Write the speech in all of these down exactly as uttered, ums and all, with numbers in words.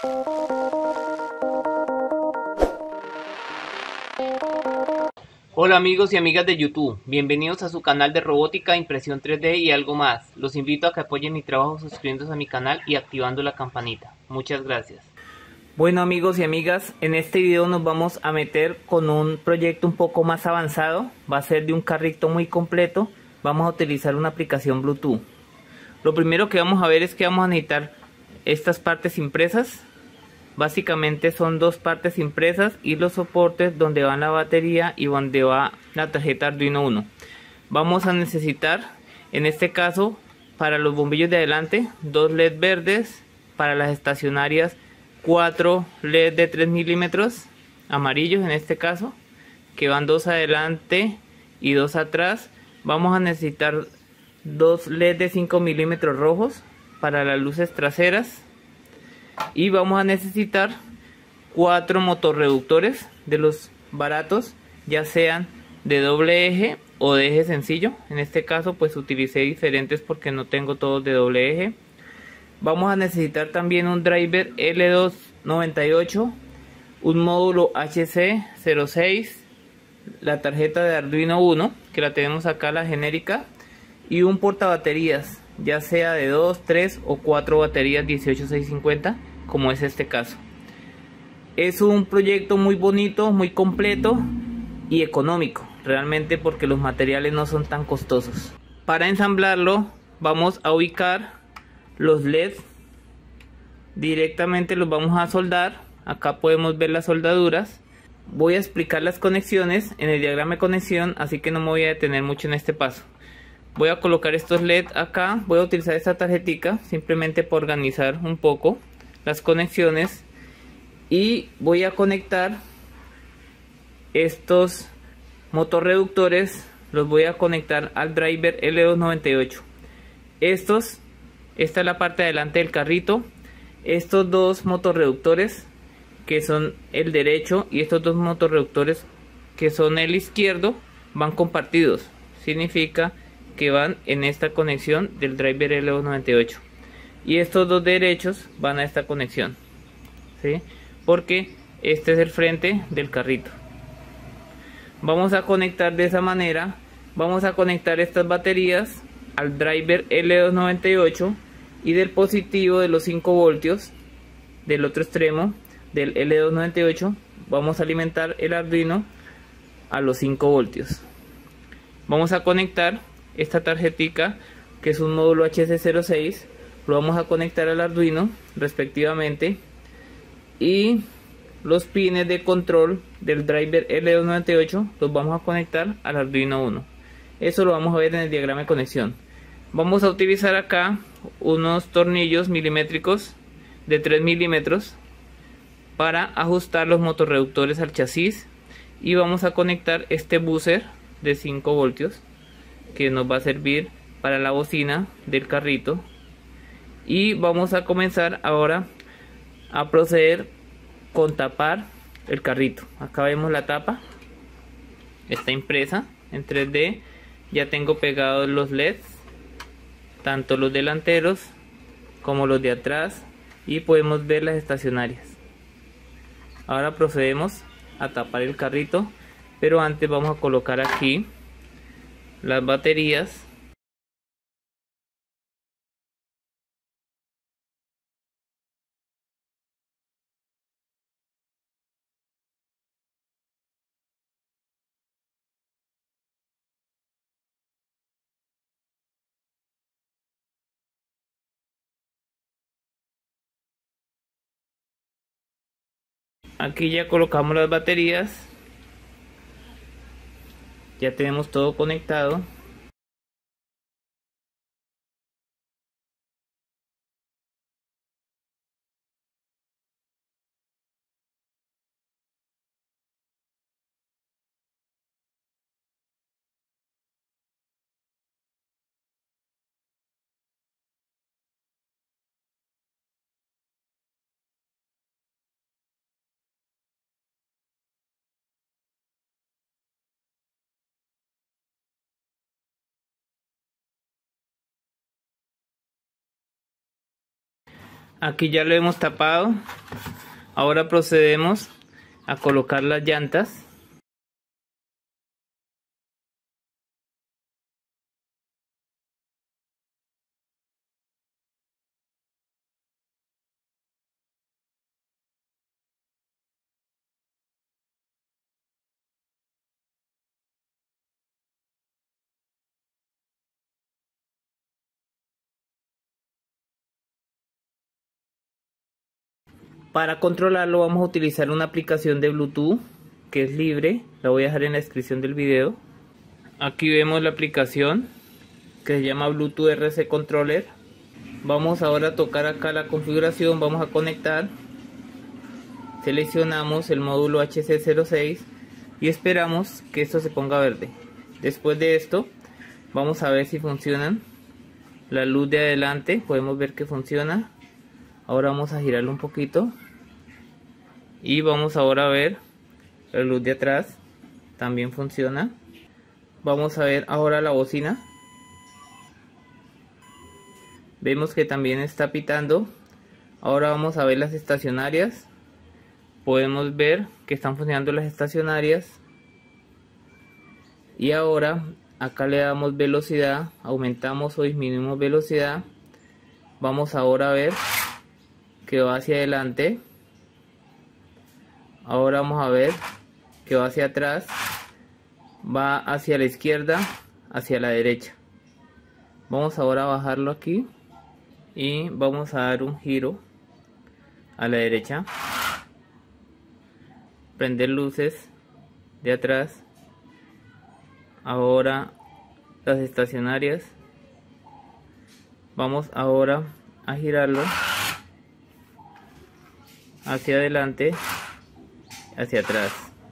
Hola amigos y amigas de YouTube, bienvenidos a su canal de robótica, impresión tres D y algo más. Los invito a que apoyen mi trabajo suscribiéndose a mi canal y activando la campanita. Muchas gracias. Bueno amigos y amigas, en este video nos vamos a meter con un proyecto un poco más avanzado. Va a ser de un carrito muy completo. Vamos a utilizar una aplicación Bluetooth. Lo primero que vamos a ver es que vamos a necesitar estas partes impresas. Básicamente son dos partes impresas y los soportes donde va la batería y donde va la tarjeta Arduino Uno. Vamos a necesitar, en este caso, para los bombillos de adelante, dos L E D verdes, para las estacionarias, cuatro L E D de tres milímetros, amarillos en este caso, que van dos adelante y dos atrás. Vamos a necesitar dos L E D de cinco milímetros rojos para las luces traseras. Y vamos a necesitar cuatro motorreductores de los baratos, ya sean de doble eje o de eje sencillo. En este caso pues utilicé diferentes porque no tengo todos de doble eje. Vamos a necesitar también un driver L doscientos noventa y ocho, un módulo H C cero seis, la tarjeta de Arduino Uno, que la tenemos acá, la genérica, y un portabaterías, ya sea de dos, tres o cuatro baterías dieciocho seiscientos cincuenta, como es este caso. Es un proyecto muy bonito, muy completo y económico, realmente, porque los materiales no son tan costosos. Para ensamblarlo vamos a ubicar los L E D, directamente los vamos a soldar. Acá podemos ver las soldaduras. Voy a explicar las conexiones en el diagrama de conexión, así que no me voy a detener mucho en este paso. Voy a colocar estos L E D acá. Voy a utilizar esta tarjetica simplemente para organizar un poco las conexiones, y voy a conectar estos motorreductores, los voy a conectar al driver L doscientos noventa y ocho. Estos, esta es la parte de adelante del carrito. Estos dos motorreductores, que son el derecho, y estos dos motorreductores, que son el izquierdo, van compartidos. Significa que van en esta conexión del driver L doscientos noventa y ocho, y estos dos derechos van a esta conexión, ¿sí? Porque este es el frente del carrito. Vamos a conectar de esa manera. Vamos a conectar estas baterías al driver L doscientos noventa y ocho, y del positivo de los cinco voltios del otro extremo del L doscientos noventa y ocho vamos a alimentar el Arduino a los cinco voltios. Vamos a conectar esta tarjetica, que es un módulo H C cero seis, lo vamos a conectar al Arduino respectivamente, y los pines de control del driver L doscientos noventa y ocho los vamos a conectar al Arduino Uno. Eso lo vamos a ver en el diagrama de conexión. Vamos a utilizar acá unos tornillos milimétricos de tres milímetros para ajustar los motorreductores al chasis, y vamos a conectar este buzzer de cinco voltios que nos va a servir para la bocina del carrito. Y vamos a comenzar ahora a proceder con tapar el carrito. Acá vemos la tapa, está impresa en tres D. Ya tengo pegados los L E Ds, tanto los delanteros como los de atrás, y podemos ver las estacionarias. Ahora procedemos a tapar el carrito, pero antes vamos a colocar aquí las baterías. Aquí ya colocamos las baterías, ya tenemos todo conectado. Aquí ya lo hemos tapado. Ahora procedemos a colocar las llantas. Para controlarlo vamos a utilizar una aplicación de Bluetooth que es libre, la voy a dejar en la descripción del video. Aquí vemos la aplicación que se llama Bluetooth R C Controller. Vamos ahora a tocar acá la configuración, vamos a conectar, seleccionamos el módulo H C cero seis y esperamos que esto se ponga verde. Después de esto vamos a ver si funcionan. La luz de adelante podemos ver que funciona. Ahora vamos a girarlo un poquito y vamos ahora a ver la luz de atrás, también funciona. Vamos a ver ahora la bocina, vemos que también está pitando. Ahora vamos a ver las estacionarias, podemos ver que están funcionando las estacionarias. Y ahora acá le damos velocidad, aumentamos o disminuimos velocidad. Vamos ahora a ver que va hacia adelante. Ahora vamos a ver que va hacia atrás, va hacia la izquierda, hacia la derecha. Vamos ahora a bajarlo aquí y vamos a dar un giro a la derecha, prender luces de atrás. Ahora las estacionarias, vamos ahora a girarlo hacia adelante, hacia atrás.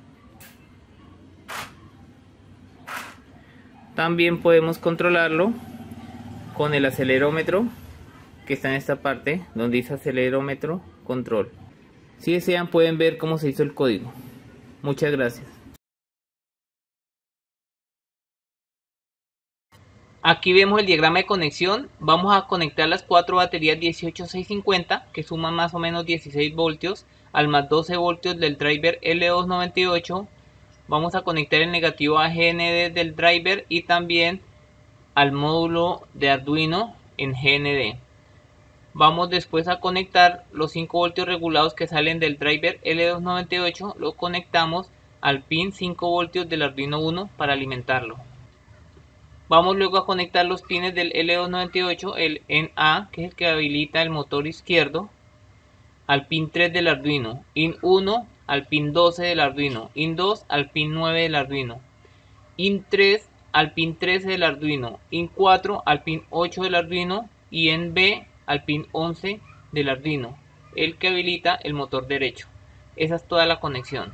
También podemos controlarlo con el acelerómetro que está en esta parte donde dice acelerómetro control. Si desean pueden ver cómo se hizo el código. Muchas gracias. Aquí vemos el diagrama de conexión. Vamos a conectar las cuatro baterías dieciocho seiscientos cincuenta que suman más o menos dieciséis voltios al más doce voltios del driver L doscientos noventa y ocho. Vamos a conectar el negativo A G N D del driver y también al módulo de Arduino en G N D. Vamos después a conectar los cinco voltios regulados que salen del driver L doscientos noventa y ocho. Lo conectamos al pin cinco voltios del Arduino uno para alimentarlo. Vamos luego a conectar los pines del L doscientos noventa y ocho, el N A, que es el que habilita el motor izquierdo, al pin tres del Arduino, I N uno al pin doce del Arduino, I N dos al pin nueve del Arduino, I N tres al pin trece del Arduino, I N cuatro al pin ocho del Arduino y N B al pin once del Arduino, el que habilita el motor derecho. Esa es toda la conexión.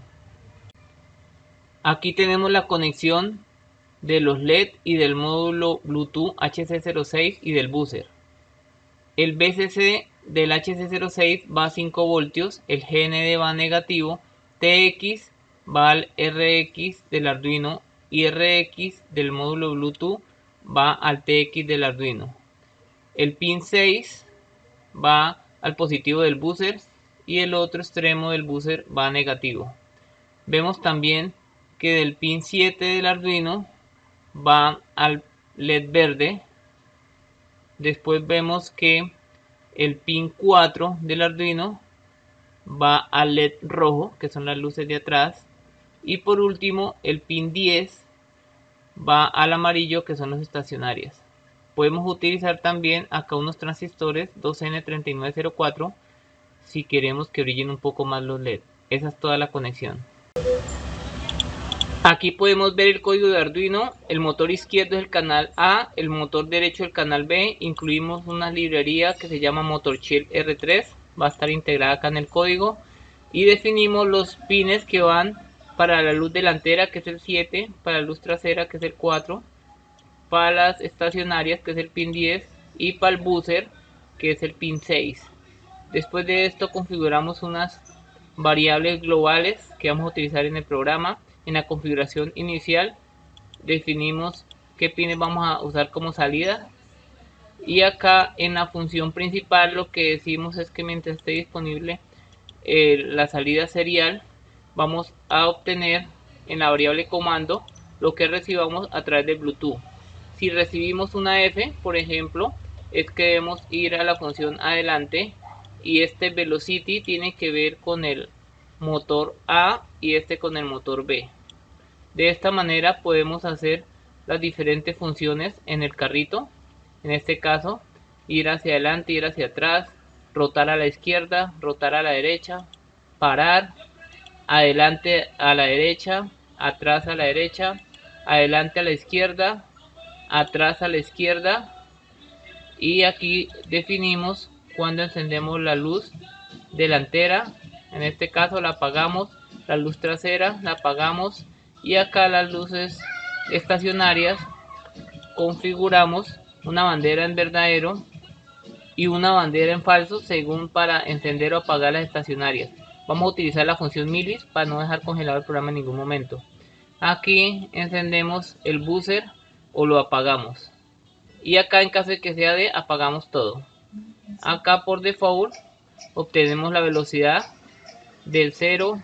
Aquí tenemos la conexión de los L E D y del módulo Bluetooth H C cero seis y del buzzer. El B C C del H C cero seis va a cinco voltios, el G N D va a negativo, T X va al R X del Arduino y R X del módulo Bluetooth va al T X del Arduino. El pin seis va al positivo del buzzer y el otro extremo del buzzer va a negativo. Vemos también que del pin siete del Arduino va al L E D verde. Después vemos que el pin cuatro del Arduino va al L E D rojo, que son las luces de atrás. Y por último el pin diez va al amarillo, que son las estacionarias. Podemos utilizar también acá unos transistores dos N treinta y nueve cero cuatro si queremos que brillen un poco más los L E D. Esa es toda la conexión. Aquí podemos ver el código de Arduino. El motor izquierdo es el canal A, el motor derecho el canal B. Incluimos una librería que se llama MotorShell R tres, va a estar integrada acá en el código. Y definimos los pines que van para la luz delantera, que es el siete, para la luz trasera, que es el cuatro, para las estacionarias, que es el pin diez, y para el buzzer, que es el pin seis. Después de esto configuramos unas variables globales que vamos a utilizar en el programa. En la configuración inicial definimos qué pines vamos a usar como salida. Y acá en la función principal lo que decimos es que mientras esté disponible eh, la salida serial, vamos a obtener en la variable comando lo que recibamos a través de Bluetooth. Si recibimos una F, por ejemplo, es que debemos ir a la función adelante, y este velocity tiene que ver con el motor A y este con el motor B. De esta manera podemos hacer las diferentes funciones en el carrito. En este caso, ir hacia adelante, ir hacia atrás, rotar a la izquierda, rotar a la derecha, parar, adelante a la derecha, atrás a la derecha, adelante a la izquierda, atrás a la izquierda. Y aquí definimos cuando encendemos la luz delantera, en este caso la apagamos, la luz trasera la apagamos, y acá las luces estacionarias configuramos una bandera en verdadero y una bandera en falso según para encender o apagar las estacionarias. Vamos a utilizar la función milis para no dejar congelado el programa en ningún momento. Aquí encendemos el buzzer o lo apagamos, y acá en caso de que sea de apagamos todo. Acá por default obtenemos la velocidad del cero,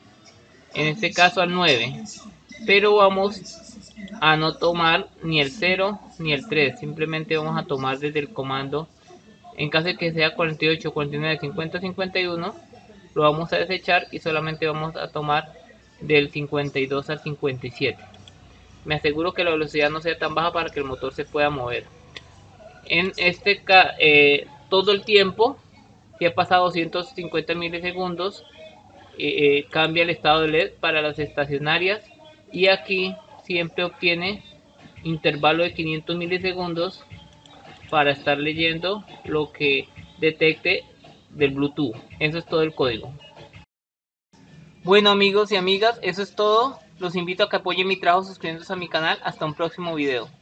en este caso al nueve, pero vamos a no tomar ni el cero ni el tres, simplemente vamos a tomar desde el comando. En caso de que sea cuarenta y ocho, cuarenta y nueve, cincuenta, cincuenta y uno, lo vamos a desechar y solamente vamos a tomar del cincuenta y dos al cincuenta y siete. Me aseguro que la velocidad no sea tan baja para que el motor se pueda mover. En este eh, todo el tiempo, si ha pasado doscientos cincuenta milisegundos, eh, cambia el estado de L E D para las estacionarias, y aquí siempre obtiene intervalo de quinientos milisegundos para estar leyendo lo que detecte del Bluetooth. Eso es todo el código. Bueno, amigos y amigas, eso es todo. Los invito a que apoyen mi trabajo suscribiéndose a mi canal. Hasta un próximo video.